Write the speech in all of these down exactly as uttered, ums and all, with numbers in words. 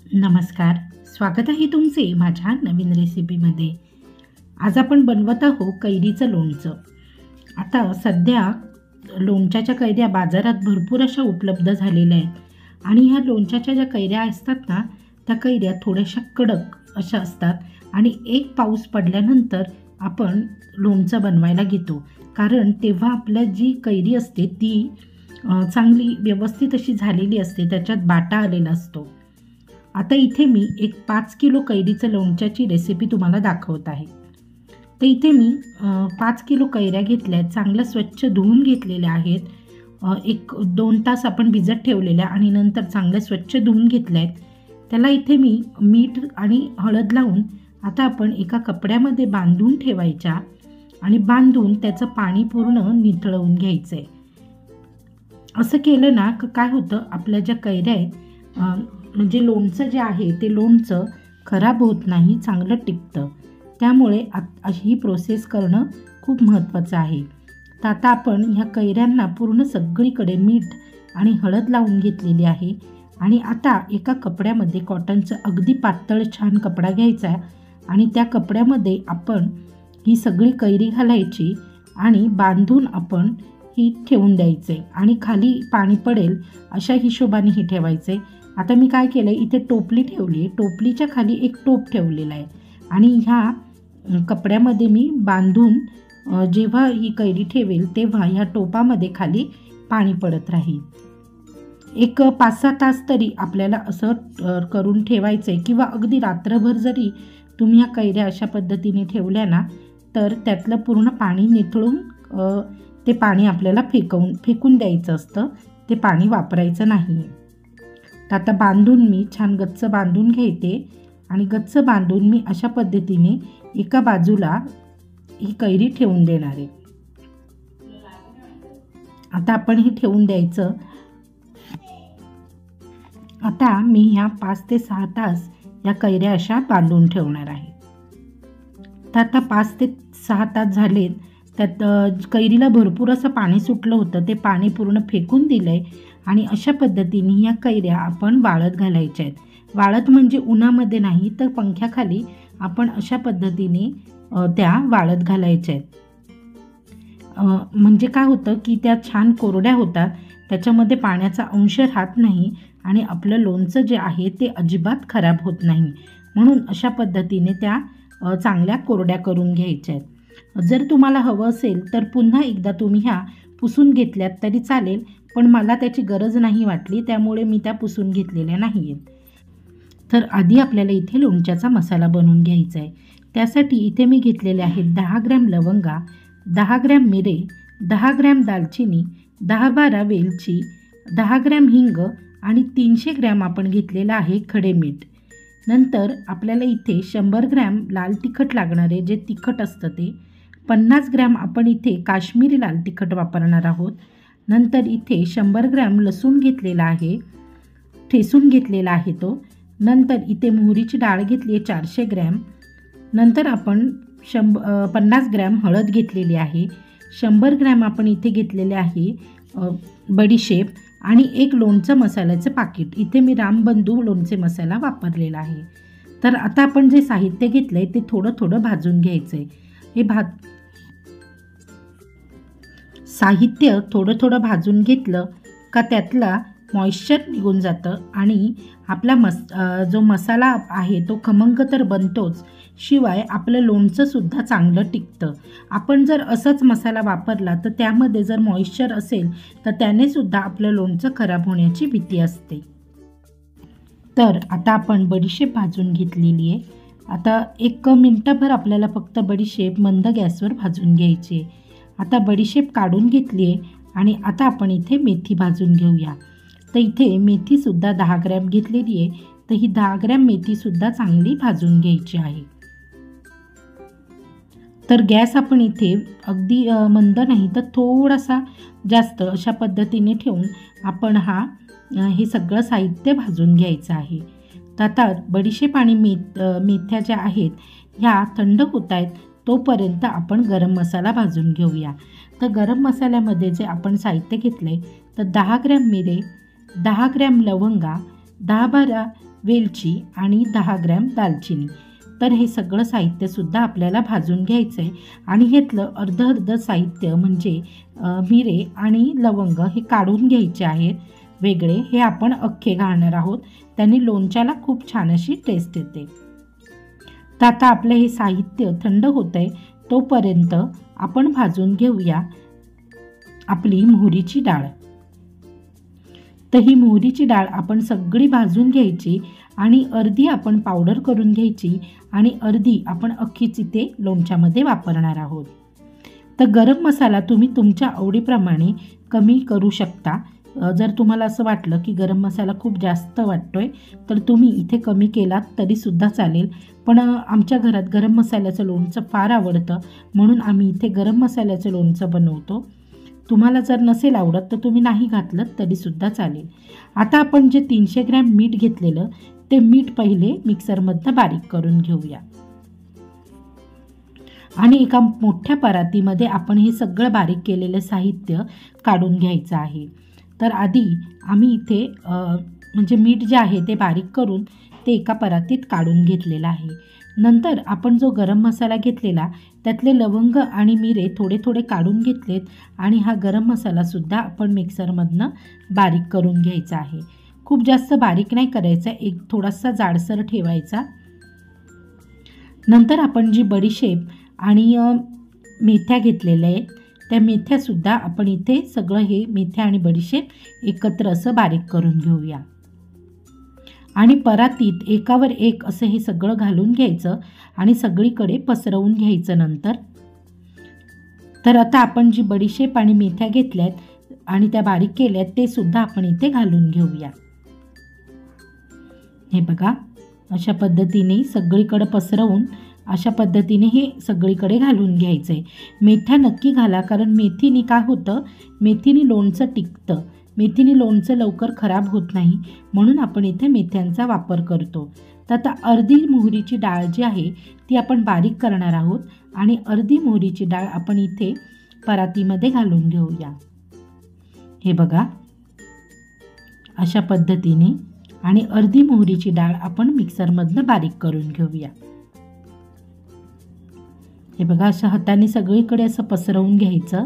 नमस्कार. स्वागत आहे तुमचे माझ्या नवीन रेसिपीमध्ये. आज आपण बनवत आहोत कैरीचं लोणचं. आता सध्या लोणच्याच्या कैऱ्या बाजारात भरपूर अशा उपलब्ध झालेल्या आहेत आणि ह्या लोणच्याच्या ज्या कैऱ्या असतात ना, त्या कैऱ्या थोड्याशा कडक अशा असतात आणि एक पाऊस पडल्यानंतर आपण लोणचं बनवायला घेतो, कारण तेव्हा आपल्या जी कैरी असते ती अ, चांगली व्यवस्थित अशी झालेली असते, त्याच्यात बाटा आलेला असतो. आता इथे मी एक पाच किलो कैरीचं लोणच्याची रेसिपी तुम्हाला दाखवत आहे. तर इथे मी अ, पाच किलो कैऱ्या घेतल्या आहेत, चांगल्या स्वच्छ धुवून घेतलेल्या आहेत. अ, एक दोन तास आपण भिजत ठेवलेल्या आणि नंतर चांगल्या स्वच्छ धुवून घेतल्या आहेत. त्याला इथे मी मीठ आणि हळद लावून आता आपण एका कपड्यामध्ये बांधून ठेवायच्या आणि बांधून त्याचं पाणी पूर्ण निथळवून घ्यायचं आहे. असं केलं ना की काय होतं, आपल्या ज्या कैऱ्या आहेत अ, म्हणजे लोणचं जे आहे ते लोणचं खराब होत नाही, चांगलं टिकतं. त्यामुळे आत ही प्रोसेस करणं खूप महत्त्वाचं आहे. तर आता आपण ह्या कैऱ्यांना पूर्ण सगळीकडे मीठ आणि हळद लावून घेतलेली आहे आणि आता एका कपड्यामध्ये कॉटनचं अगदी पातळ छान कपडा घ्यायचा आणि त्या कपड्यामध्ये आपण ही सगळी कैरी घालायची आणि बांधून आपण ही ठेवून द्यायचे आणि खाली पाणी पडेल अशा हिशोबाने ही ठेवायचे. आता मी काय केलं, इथे टोपली ठेवली आहे, टोपलीच्या खाली एक टोप ठेवलेला आहे आणि ह्या कपड्यामध्ये मी बांधून जेव्हा ही कैरी ठेवेल तेव्हा ह्या टोपामध्ये खाली पाणी पडत राहील. एक पाच सहा तास तरी आपल्याला असं करून ठेवायचं आहे किंवा अगदी रात्रभर जरी तुम्ही ह्या कैऱ्या अशा पद्धतीने ठेवल्या ना, तर त्यातलं पूर्ण पाणी निथळून ते पाणी आपल्याला फेकवून फेकून द्यायचं असतं, ते पाणी वापरायचं नाही. तर आता बांधून मी छान गच्च बांधून घेते आणि गच्च बांधून मी अशा पद्धतीने एका बाजूला ही कैरी ठेवून देणार आहे. आता आपण हे ठेवून द्यायचं. आता मी ह्या पाच ते सहा तास या कैऱ्या अशा बांधून ठेवणार आहे. तर आता पाच ते सहा तास झालेत. त्यात कैरीला भरपूर असं पाणी सुटलं होतं, ते पाणी पूर्ण फेकून दिलं आहे आणि अशा पद्धतीने या कैऱ्या आपण वाळत घालायच्या आहेत. वाळत म्हणजे उन्हामध्ये नाही, तर पंख्याखाली आपण अशा पद्धतीने त्या वाळत घालायच्या आहेत. म्हणजे काय होतं की त्या छान कोरड्या होतात, त्याच्यामध्ये पाण्याचा अंश राहत नाही आणि आपलं लोणचं जे आहे ते अजिबात खराब होत नाही. म्हणून अशा पद्धतीने त्या चांगल्या कोरड्या करून घ्यायच्या आहेत. जर तुम्हाला हवं असेल तर पुन्हा एकदा तुम्ही ह्या पुसून घेतल्यात तरी चालेल, पण मला त्याची गरज नाही वाटली, त्यामुळे मी त्या पुसून घेतलेल्या नाही आहेत. तर आधी आपल्याला इथे लोणच्याचा मसाला बनवून घ्यायचा आहे. त्यासाठी इथे मी घेतलेले आहेत दहा ग्रॅम लवंगा, दहा ग्रॅम मिरे, दहा ग्रॅम दालचिनी, दहा बारा वेलची, दहा ग्रॅम हिंग आणि तीनशे ग्रॅम आपण घेतलेलं आहे खडे मीठ. नंतर आपल्याला इथे शंभर ग्रॅम लाल तिखट लागणार आहे, जे तिखट असतं ते. पन्नास ग्रॅम आपण इथे काश्मीरी लाल तिखट वापरणार आहोत. नंतर इथे शंभर ग्रॅम लसूण घेतलेला आहे, ठेसून घेतलेला आहे तो. नंतर इथे मोहरीची डाळ घेतली आहे चारशे ग्रॅम. नंतर आपण शंभ पन्नास ग्रॅम हळद घेतलेली आहे. शंभर ग्रॅम आपण इथे घेतलेले आहे बडीशेप आणि एक लोणचं मसाल्याचं पाकिट. इथे मी रामबंधू लोणचे मसाला वापरलेला आहे. तर आता आपण जे साहित्य घेतलं आहे ते थोडं थोडं भाजून घ्यायचं आहे. हे भात साहित्य थोडं थोडं भाजून घेतलं का त्यातला मॉइश्चर निघून जातं आणि आपला मस जो मसाला आहे तो खमंग तर बनतोच, शिवाय आपलं लोणचंसुद्धा चांगलं टिकतं. आपण जर असंच मसाला वापरला तर त्यामध्ये जर मॉइश्चर असेल तर त्यानेसुद्धा आपलं लोणचं खराब होण्याची भीती असते. तर आता आपण बडीशेप भाजून घेतलेली आहे. आता एक मिनटंभर आपल्याला फक्त बडीशेप मंद गॅसवर भाजून घ्यायची आहे. आता बडीशेप काढून घेतली आहे आणि आता आपण इथे मेथी भाजून घेऊया. तर इथे मेथीसुद्धा दहा ग्रॅम घेतलेली आहे, तर ही दहा ग्रॅम मेथीसुद्धा चांगली भाजून घ्यायची आहे. तर गॅस आपण इथे अगदी मंद नाही तर थोडासा जास्त अशा पद्धतीने ठेवून आपण हा हे सगळं साहित्य भाजून घ्यायचं आहे. तर आता बडीशेप आणि मेथ मेथ्या ज्या आहेत ह्या थंड होत आहेत, तोपर्यंत आपण गरम मसाला भाजून घेऊया. तर गरम मसाल्यामध्ये जे आपण साहित्य घेतले तर दहा ग्रॅम मिरे, दहा ग्रॅम लवंगा, दहा बारा वेलची आणि दहा ग्रॅम दालचिनी. तर हे सगळं साहित्यसुद्धा आपल्याला भाजून घ्यायचं आहे. आणि ह्यातलं अर्धं अर्धं साहित्य म्हणजे मिरे आणि लवंग हे काढून घ्यायचे आहेत वेगळे. हे आपण अख्खे घालणार आहोत, त्याने लोणच्याला खूप छान अशी टेस्ट येते. तर आता आपलं हे साहित्य थंड होतं आहे तोपर्यंत आपण भाजून घेऊया आपली मोहरीची डाळ. तर ही मोहरीची डाळ आपण सगळी भाजून घ्यायची आणि अर्धी आपण पावडर करून घ्यायची आणि अर्धी आपण अख्खीच इथे लोणच्यामध्ये वापरणार आहोत. तर गरम मसाला तुम्ही तुमच्या आवडीप्रमाणे कमी करू शकता. जर तुम्हाला असं वाटलं की गरम मसाला खूप जास्त वाटतोय तर तुम्ही इथे कमी केलात तरीसुद्धा चालेल. पण आमच्या घरात गरम मसाल्याचं लोणचं फार आवडतं म्हणून आम्ही इथे गरम मसाल्याचं लोणचं बनवतो. तुम्हाला जर नसेल आवडत तर तुम्ही नाही घातलं तरीसुद्धा चालेल. आता आपण जे तीनशे ग्रॅम मीठ घेतलेलं ते मीठ पहिले मिक्सरमधनं बारीक करून घेऊया. आणि एका मोठ्या परातीमध्ये आपण हे सगळं बारीक केलेलं साहित्य काढून घ्यायचं आहे. तर आधी आम्ही इथे म्हणजे मीठ जे आहे ते बारीक करून ते एका परातीत काढून घेतलेलं आहे. नंतर आपण जो गरम मसाला घेतलेला त्यातले लवंग आणि मिरे थोडे थोडे काढून घेतलेत आणि हा गरम मसालासुद्धा आपण मिक्सरमधनं बारीक करून घ्यायचा आहे. खूप जास्त बारीक नाही करायचा, एक थोडासा जाडसर ठेवायचा. नंतर आपण जी बडीशेप आणि मेथ्या घेतलेल्या आहेत त्या मेथ्यासुद्धा आपण इथे सगळं हे मेथ्या आणि बडीशेप एकत्र असं बारीक करून घेऊया. आणि परातीत एकावर एक असं हे सगळं घालून घ्यायचं आणि सगळीकडे पसरवून घ्यायचं. नंतर तर आता आपण जी बडीशेप आणि मेथ्या घेतल्यात आणि त्या बारीक केल्यात ते सुद्धा आपण इथे घालून घेऊया. हे बघा, अशा पद्धतीने सगळीकडे पसरवून अशा पद्धतीने हे सगळीकडे घालून घ्यायचं आहे. मेथ्या नक्की घाला, कारण मेथीने काय होतं, मेथीने लोणचं टिकतं. मेथीने लोणचं लवकर खराब होत नाही म्हणून आपण इथे मेथ्यांचा वापर करतो. तर आता अर्धी मोहरीची डाळ जी आहे ती आपण बारीक करणार आहोत आणि अर्धी मोहरीची डाळ आपण इथे परातीमध्ये घालून घेऊया. हे बघा, अशा पद्धतीने. आणि अर्धी मोहरीची डाळ आपण मिक्सरमधनं बारीक करून घेऊया. हे बघा, अशा हाताने सगळीकडे असं पसरवून घ्यायचं.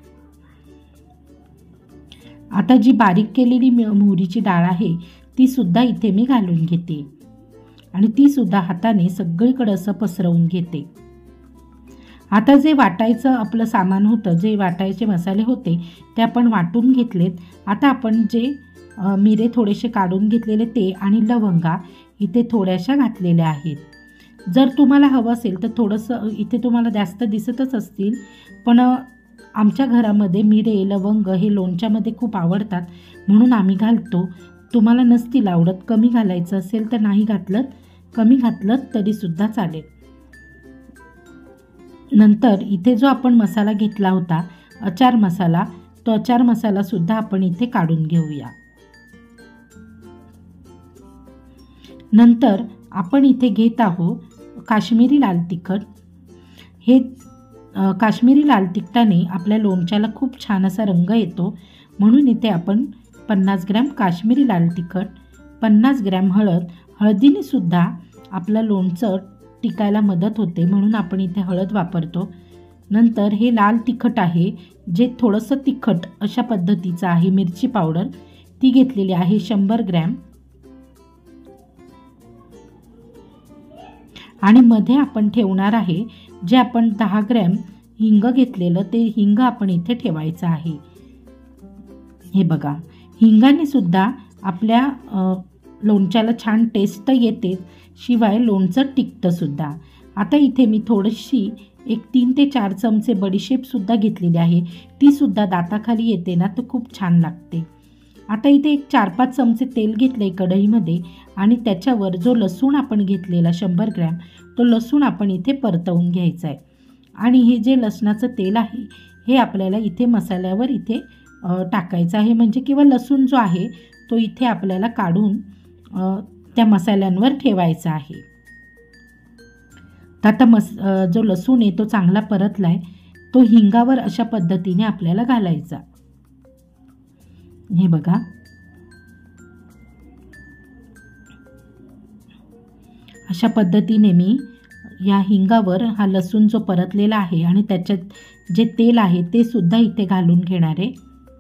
आता जी बारीक केलेली मोहरीची डाळ आहे ती सुद्धा इथे मी घालून घेते आणि ती सुद्धा हाताने सगळीकडे असं पसरवून घेते. आता जे वाटायचं आपलं सामान होतं, जे वाटायचे मसाले होते ते आपण वाटून घेतलेत. आता आपण जे मिरे थोडेसे काढून घेतलेले ते आणि लवंगा इथे थोड्याशा घातलेल्या आहेत. जर तुम्हाला हवं असेल तर थोडंसं इथे तुम्हाला जास्त दिसतच असतील, पण आमच्या घरामध्ये मिरे लवंग हे लोणच्यामध्ये खूप आवडतात म्हणून आम्ही घालतो. तुम्हाला नसतील आवडत, कमी घालायचं असेल तर नाही घातलं, कमी घातलं तरीसुद्धा चालेल. नंतर इथे जो आपण मसाला घेतला होता अचार मसाला, तो अचार मसालासुद्धा आपण इथे काढून घेऊया. नंतर आपण इथे घेत आहोत काश्मीरी लाल तिखट. हे काश्मीरी लाल तिखटाने आपल्या लोणच्याला खूप छान असा रंग येतो म्हणून इथे आपण पन्नास ग्रॅम काश्मीरी लाल तिखट, पन्नास ग्रॅम हळद. हळदीने सुद्धा आपलं लोणचं टिकायला मदत होते म्हणून आपण इथे हळद वापरतो. नंतर हे लाल तिखट आहे जे थोडंसं तिखट अशा पद्धतीचं आहे. मिरची पावडर ती घेतलेली आहे शंभर ग्रॅम. आणि मध्ये आपण ठेवणार आहे जे आपण दहा ग्रॅम हिंग घेतलेलं ते हिंग आपण इथे ठेवायचं आहे. हे बघा, हिंगाने सुद्धा आपल्या लोणच्याला छान टेस्ट येते, शिवाय लोणचं टिकतं सुद्धा. आता इथे मी थोडीशी एक तीन ते चार चमचे बडीशेपसुद्धा घेतलेली आहे. तीसुद्धा दाताखाली येते ना तर खूप छान लागते. आता इथे एक चार पाच चमचे तेल घेतलं आहे कढईमध्ये आणि त्याच्यावर जो लसूण आपण घेतलेला शंभर ग्रॅम तो लसूण आपण इथे परतवून घ्यायचा आहे. आणि हे जे लसणाचं तेल आहे हे आपल्याला इथे मसाल्यावर इथे टाकायचं आहे, म्हणजे किंवा लसूण जो आहे तो इथे आपल्याला काढून त्या मसाल्यांवर ठेवायचा आहे. तर आता मस जो लसूण आहे तो चांगला परतला आहे, तो हिंगावर अशा पद्धतीने आपल्याला घालायचा. हे बघा, अशा पद्धतीने मी या हिंगावर हा लसूण जो परतलेला आहे आणि त्याच्यात जे तेल आहे ते सुद्धा इथे घालून घेणार आहे.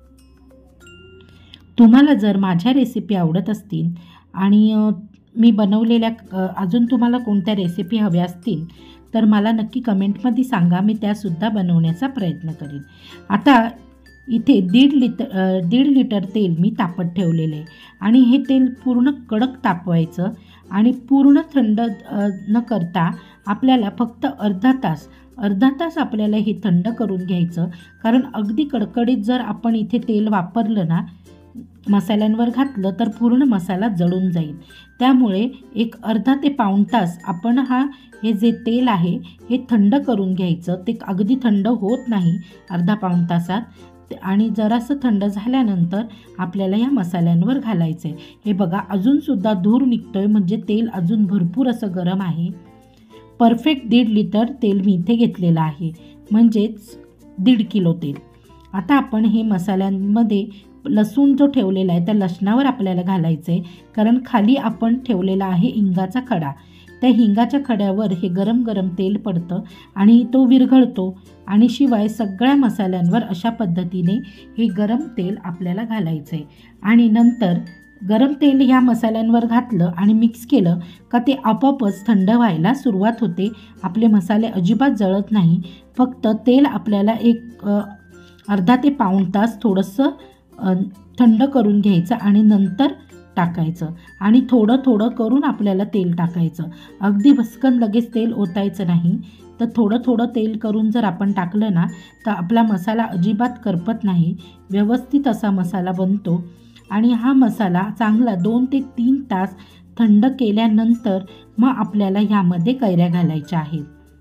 तुम्हाला जर माझ्या रेसिपी आवडत असतील आणि मी बनवलेल्या अजून तुम्हाला कोणत्या रेसिपी हव्या असतील तर मला नक्की कमेंटमध्ये सांगा, मी त्यासुद्धा बनवण्याचा प्रयत्न करीन. आता इथे दीड लिटर दीड लिटर तेल मी तापत ठेवलेले आहे आणि हे तेल पूर्ण कडक तापवायचं आणि पूर्ण थंड न करता आपल्याला फक्त अर्धा तास अर्धा तास आपल्याला हे थंड करून घ्यायचं. कारण अगदी कडकडीत जर आपण इथे तेल वापरलं ना, मसाल्यांवर घातलं तर पूर्ण मसाला जळून जाईल. त्यामुळे एक अर्धा ते पाऊण तास आपण हा हे जे तेल आहे हे थंड करून घ्यायचं. ते अगदी थंड होत नाही अर्धा पाऊण तासात, आणि जरासं थंड झाल्यानंतर आपल्याला या मसाल्यांवर घालायचं आहे. हे बघा अजूनसुद्धा धूर निघतोय, म्हणजे तेल अजून भरपूर असं गरम आहे. परफेक्ट दीड लिटर तेल मी इथे घेतलेलं आहे, म्हणजेच दीड किलो तेल. आता आपण हे मसाल्यांमध्ये लसूण जो ठेवलेला आहे त्या लसणावर आपल्याला घालायचं आहे. कारण खाली आपण ठेवलेला आहे हिंगाचा खडा. त्या हिंगाच्या खड्यावर हे गरम गरम तेल पडतं आणि तो विरघळतो. आणि शिवाय सगळ्या मसाल्यांवर अशा पद्धतीने हे गरम तेल आपल्याला घालायचं आहे. आणि नंतर गरम तेल ह्या मसाल्यांवर घातलं आणि मिक्स केलं का ते आपोआपच थंड व्हायला सुरुवात होते. आपले मसाले अजिबात जळत नाही. फक्त तेल आपल्याला एक अर्धा ते पाऊण तास थोडंसं थंड करून घ्यायचं आणि नंतर टाकायचं. आणि थोडं थोडं करून आपल्याला तेल टाकायचं. अगदी भस्कन लगेच तेल ओतायचं नाही, तर थोडं थोडं तेल करून जर आपण टाकलं ना तर आपला मसाला अजिबात करपत नाही, व्यवस्थित असा मसाला बनतो. आणि हा मसाला चांगला दोन ते तीन तास थंड केल्यानंतर मग आपल्याला ह्यामध्ये कैऱ्या घालायच्या आहेत.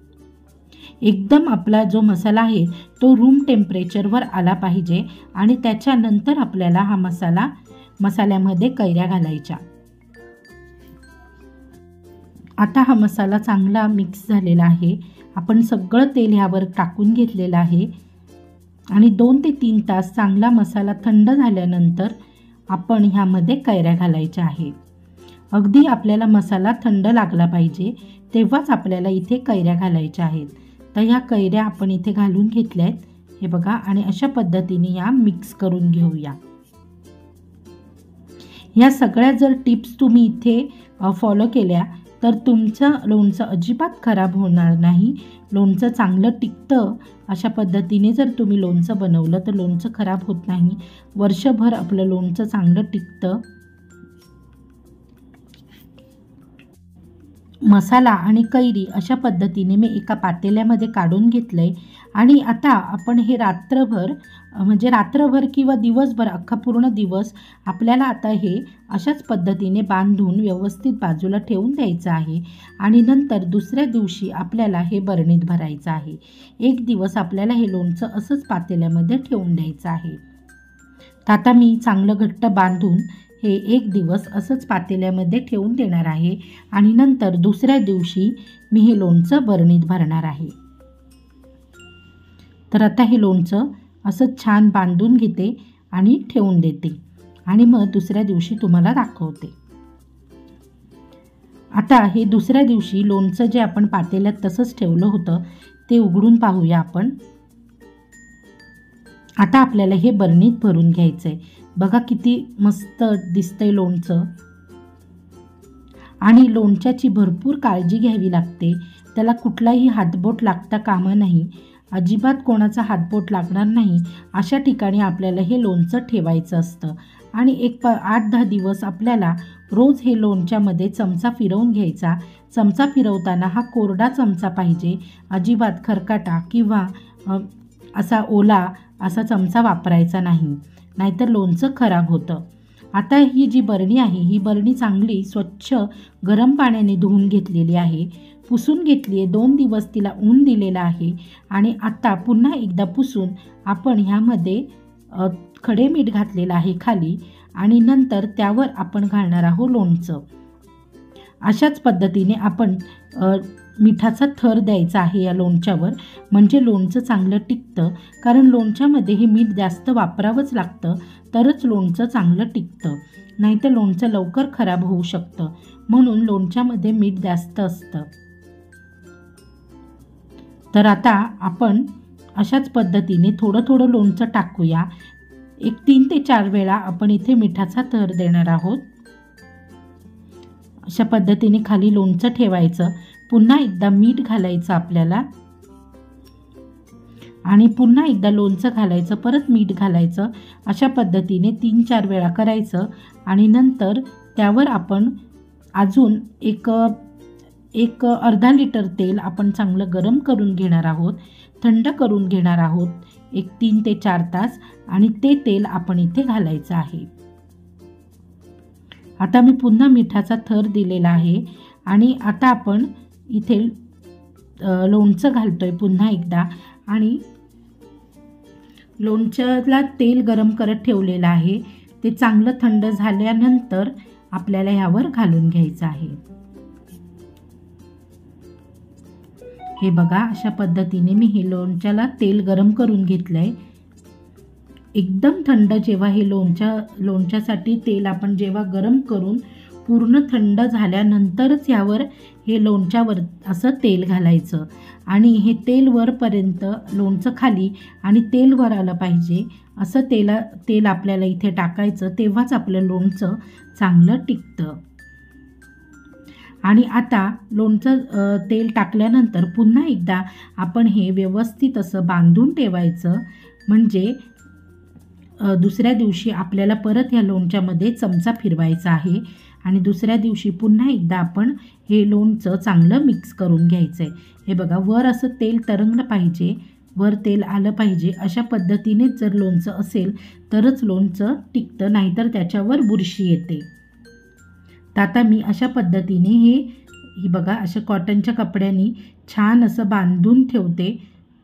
एकदम आपला जो मसाला आहे तो रूम टेम्परेचरवर आला पाहिजे आणि त्याच्यानंतर आपल्याला हा मसाला मसाल्यामध्ये कैऱ्या घालायच्या. आता हा मसाला चांगला मिक्स झालेला आहे. आपण सगळं तेल ह्यावर टाकून घेतलेलं आहे आणि दोन ते तीन तास चांगला मसाला थंड झाल्यानंतर आपण ह्यामध्ये कैऱ्या घालायच्या आहे. अगदी आपल्याला मसाला थंड लागला पाहिजे तेव्हाच आपल्याला इथे कैऱ्या घालायच्या आहेत. तर ह्या कैऱ्या आपण इथे घालून घेतल्या आहेत, हे बघा. आणि अशा पद्धतीने या मिक्स करून घेऊया. ह्या सगळ्या जर टिप्स तुम्ही इथे फॉलो केल्या तर तुमचं लोणचं अजिबात खराब होणार नाही. लोणचं चांगलं टिकतं. अशा पद्धतीने जर तुम्ही लोणचं बनवलं तर लोणचं खराब होत नाही. वर्षभर आपलं लोणचं चांगलं टिकतं. मसाला आणि कैरी अशा पद्धतीने मी एका पातेल्यामध्ये काढून घेतलं आहे. आणि आता आपण हे रात्रभर म्हणजे रात्रभर किंवा दिवसभर अख्खा पूर्ण दिवस आपल्याला आता हे अशाच पद्धतीने बांधून व्यवस्थित बाजूला ठेवून द्यायचं आहे. आणि नंतर दुसऱ्या दिवशी आपल्याला हे बरणीत भरायचं आहे. एक दिवस आपल्याला हे लोणचं असंच पातेल्यामध्ये ठेवून द्यायचं आहे. तर आता मी चांगलं घट्ट बांधून हे एक दिवस असंच पातेल्यामध्ये ठेवून देणार आहे. आणि नंतर दुसऱ्या दिवशी मी हे लोणचं बरणीत भरणार आहे. तर आता हे लोणचं असंच छान बांधून घेते आणि ठेवून देते आणि मग दुसऱ्या दिवशी तुम्हाला दाखवते. आता हे दुसऱ्या दिवशी लोणचं जे आपण पातेल्यात तसंच ठेवलं होतं ते उघडून पाहूया आपण. आता आपल्याला हे बरणीत भरून घ्यायचं आहे. बघा किती मस्त दिसतंय लोणचं. आणि लोणच्याची भरपूर काळजी घ्यावी लागते. त्याला कुठलाही हातबोट लागता कामा नाही. अजिबात कोणाचा हातबोट लागणार नाही अशा ठिकाणी आपल्याला हे लोणचं ठेवायचं असतं. आणि एक प आठ दहा दिवस आपल्याला रोज हे लोणच्यामध्ये चमचा फिरवून घ्यायचा. चमचा फिरवताना हा कोरडा चमचा पाहिजे, अजिबात खरकाटा किंवा असा ओला असा चमचा वापरायचा नाही, नाहीतर लोणचं खराब होतं. आता ही जी बरणी आहे ही बरणी चांगली स्वच्छ गरम पाण्याने धुवून घेतलेली आहे, पुसून घेतली आहे. दोन दिवस तिला ऊन दिलेलं आहे. आणि आता पुन्हा एकदा पुसून आपण ह्यामध्ये खडे मीठ घातलेलं आहे खाली आणि नंतर त्यावर आपण घालणार आहोत लोणचं. अशाच पद्धतीने आपण मिठाचा थर द्यायचा आहे या लोणच्यावर, म्हणजे लोणचं चांगलं टिकतं. कारण लोणच्यामध्ये हे मीठ जास्त वापरावंच लागतं, तरच लोणचं चांगलं टिकतं. नाहीतर लोणचं लवकर खराब होऊ शकतं, म्हणून लोणच्यामध्ये मीठ जास्त असतं. तर आता आपण अशाच पद्धतीने थोडं थोडं लोणचं टाकूया. एक तीन ते चार वेळा आपण इथे मिठाचा थर देणार आहोत. अशा पद्धतीने खाली लोणचं ठेवायचं. पुन्हा एकदा मीठ घालायचं आपल्याला आणि पुन्हा एकदा लोणचं घालायचं, परत मीठ घालायचं. अशा पद्धतीने तीन चार वेळा करायचं आणि नंतर त्यावर आपण अजून एक एक अर्धा लिटर तेल आपण चांगलं गरम करून घेणार आहोत, थंड करून घेणार आहोत एक तीन ते चार तास, आणि ते तेल आपण इथे घालायचं आहे. आता मी पुन्हा मिठाचा थर दिलेला आहे आणि आता आपण इथे लोणचं घालतोय पुन्हा एकदा, आणि लोणच्याला तेल गरम करत ठेवलेलं आहे. ते चांगलं थंड झाल्यानंतर आपल्याला ह्यावर घालून घ्यायचं आहे. हे बघा, अशा पद्धतीने मी हे लोणच्याला तेल गरम करून घेतलंय. एकदम थंड जेव्हा हे लोणच्या लोणच्यासाठी तेल आपण जेव्हा गरम करून पूर्ण थंड झाल्यानंतरच यावर हे लोणच्यावर असं तेल घालायचं आणि हे तेल वरपर्यंत लोणचं खाली आणि तेल वर आलं पाहिजे असं तेला तेल आपल्याला इथे टाकायचं, तेव्हाच आपलं लोणचं चांगलं टिकतं. आणि आता लोणचं तेल टाकल्यानंतर पुन्हा एकदा आपण हे व्यवस्थित असं बांधून ठेवायचं, म्हणजे दुसऱ्या दिवशी आपल्याला परत ह्या लोणच्यामध्ये चमचा फिरवायचा आहे आणि दुसऱ्या दिवशी पुन्हा एकदा आपण हे लोणचं चांगलं मिक्स करून घ्यायचं आहे. हे बघा, वर असं तेल तरंगलं पाहिजे, वर तेल आलं पाहिजे. अशा पद्धतीनेच जर लोणचं असेल तरच लोणचं टिकतं, नाहीतर त्याच्यावर बुरशी येते. तर आता मी अशा पद्धतीने हे ही बघा अशा कॉटनच्या कपड्यांनी छान असं बांधून ठेवते.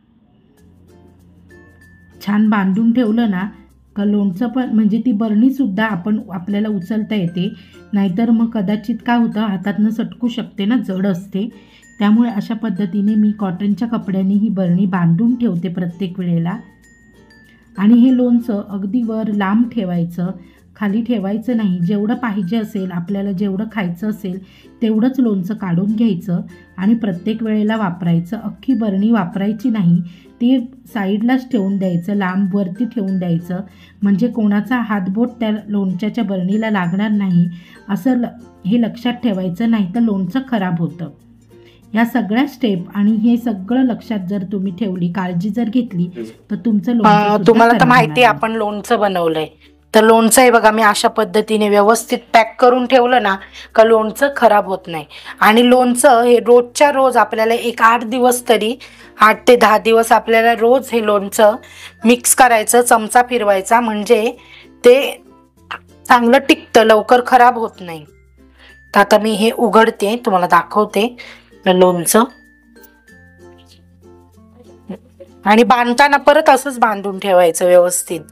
छान बांधून ठेवलं ना का लोणचं पण म्हणजे ती बरणीसुद्धा आपण आपल्याला उचलता येते, नाहीतर मग कदाचित काय होतं हातातनं सटकू शकते ना, जड असते. त्यामुळे अशा पद्धतीने मी कॉटनच्या कपड्यांनी ही बरणी बांधून ठेवते प्रत्येक वेळेला. आणि हे लोणचं अगदी वर लांब ठेवायचं, खाली ठेवायचं नाही. जेवढं पाहिजे असेल आपल्याला, जेवढं खायचं असेल तेवढंच लोणचं काढून घ्यायचं आणि प्रत्येक वेळेला वापरायचं. अख्खी बरणी वापरायची नाही, ते साईडलाच ठेवून द्यायचं, लांब वरती ठेवून द्यायचं, म्हणजे कोणाचा हातबोट त्या लोणच्याच्या बरणीला लागणार नाही असं ल हे लक्षात ठेवायचं, नाही तर लोणचं खराब होतं. या सगळ्या स्टेप आणि हे सगळं लक्षात जर तुम्ही ठेवली, काळजी जर घेतली तर तुमचं लोणचं, तुम्हाला तर माहिती आहे आपण लोणचं बनवलंय, तर लोणचं हे बघा मी अशा पद्धतीने व्यवस्थित पॅक करून ठेवलं ना का लोणचं खराब होत नाही. आणि लोणचं हे रोजच्या रोज आपल्याला एक आठ दिवस तरी आठ ते दहा दिवस आपल्याला रोज हे लोणचं मिक्स करायचं, चमचा फिरवायचा, म्हणजे ते चांगलं टिकतं, लवकर खराब होत नाही. तर आता मी हे उघडते, तुम्हाला दाखवते लोणचं. आणि बांधताना परत असंच बांधून ठेवायचं व्यवस्थित.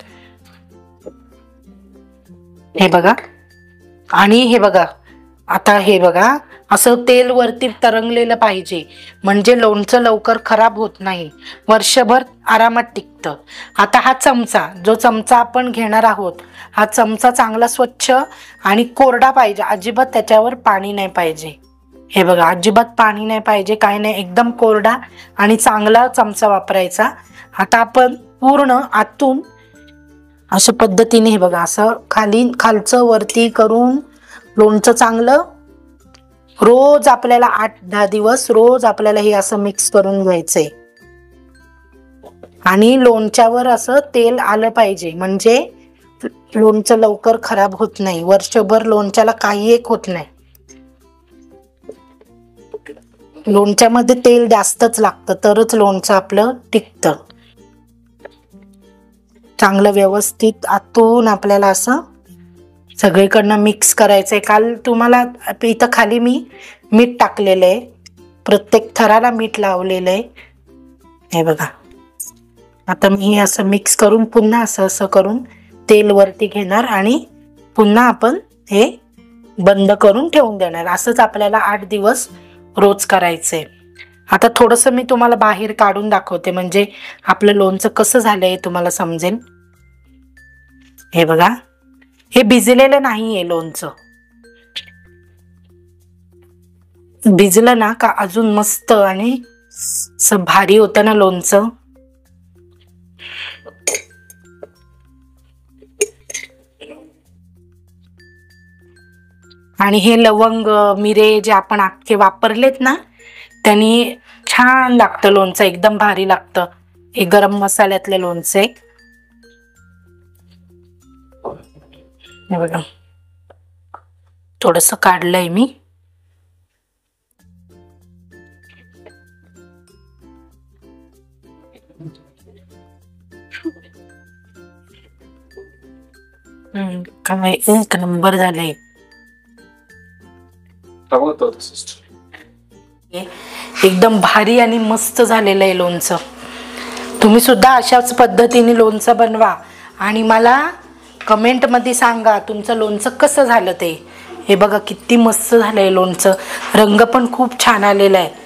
हे बघा, आणि हे बघा आता हे बघा असं तेल वरती तरंगलेलं पाहिजे, म्हणजे लोणचं लवकर खराब होत नाही, वर्षभर आरामात टिकतं. आता हा चमचा, जो चमचा आपण घेणार आहोत, हा चमचा चांगला स्वच्छ आणि कोरडा पाहिजे, अजिबात त्याच्यावर पाणी नाही पाहिजे. हे बघा, अजिबात पाणी नाही पाहिजे, काय नाही, एकदम कोरडा आणि चांगला चमचा वापरायचा. आता आपण पूर्ण आतून अशा पद्धतीने हे बघा असं खाली खालचं वरती करून लोणचं चांगलं रोज आपल्याला आठ दहा दिवस रोज आपल्याला हे असं मिक्स करून घ्यायचंय. आणि लोणच्यावर असं तेल आलं पाहिजे, म्हणजे लोणचं लवकर खराब होत नाही, वर्षभर लोणच्याला काही एक होत नाही. लोणच्यामध्ये तेल जास्तच लागतं तरच लोणचं आपलं टिकतं. चांगलं व्यवस्थित आतून आपल्याला असं सगळीकडनं मिक्स करायचंय. काल तुम्हाला इथं खाली मी मीठ टाकलेलं आहे, प्रत्येक थराला मीठ लावलेलं आहे. हे बघा, आता मी हे असं मिक्स करून पुन्हा असं असं करून तेल वरती घेणार आणि पुन्हा आपण हे बंद करून ठेवून देणार. असंच आपल्याला आठ दिवस रोज करायचंय. आता थोडंसं मी तुम्हाला बाहेर काढून दाखवते, म्हणजे आपलं लोणचं कसं झालंय तुम्हाला समजेल. हे बघा, हे भिजलेलं नाहीये लोणचं. भिजलं ना का अजून मस्त आणि असं भारी होतं ना लोणचं. आणि हे लवंग मिरे जे आपण अख्खे वापरलेत ना, त्यांनी छान लागतं लोणचं, एकदम भारी लागतं. हे गरम मसाल्यातले लोणचे. हे बघा, थोडंसं काढलंय मी. हम्म, काय एक नंबर झालंय. एकदम भारी आणि मस्त झालेलं आहे लोणचं. तुम्ही सुद्धा अशाच पद्धतीने लोणचं बनवा आणि मला कमेंटमध्ये सांगा तुमचं लोणचं कसं झालं ते. हे बघा किती मस्त झालंय लोणचं, रंग पण खूप छान आलेला आहे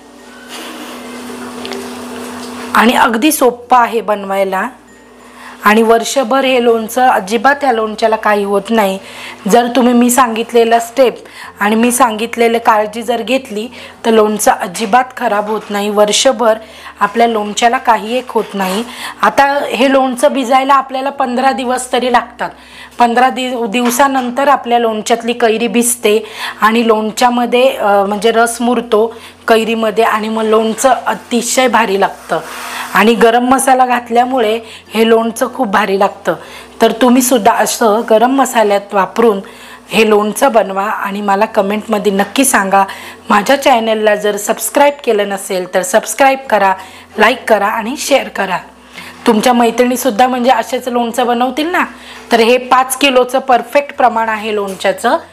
आणि अगदी सोपं आहे बनवायला. आणि वर्षभर हे लोणचं अजिबात या लोणच्याला काही होत नाही, जर तुम्ही मी सांगितलेला स्टेप आणि मी सांगितलेले काळजी जर घेतली तर लोणचं अजिबात खराब होत नाही. वर्षभर आपल्या लोणच्याला काही एक होत नाही. आता हे लोणचं भिजायला आपल्याला पंधरा दिवस तरी लागतात. पंधरा दिव दिवसानंतर आपल्या लोणच्यातली कैरी भिजते आणि लोणच्यामध्ये म्हणजे रस मुरतो कैरीमध्ये आणि मग लोणचं अतिशय भारी लागतं. आणि गरम मसाला घातल्यामुळे हे लोणचं खूप भारी लागतं. तर तुम्ही सुद्धा असं गरम मसाल्यात वापरून हे लोणचं बनवा आणि मला कमेंटमध्ये नक्की सांगा. माझ्या चॅनलला जर सबस्क्राईब केलं नसेल तर सबस्क्राईब करा, लाईक करा आणि शेअर करा. तुमच्या मैत्रिणीसुद्धा म्हणजे असेच लोणचं बनवतील ना, तर हे पाच किलोचं परफेक्ट प्रमाण आहे लोणच्याचं.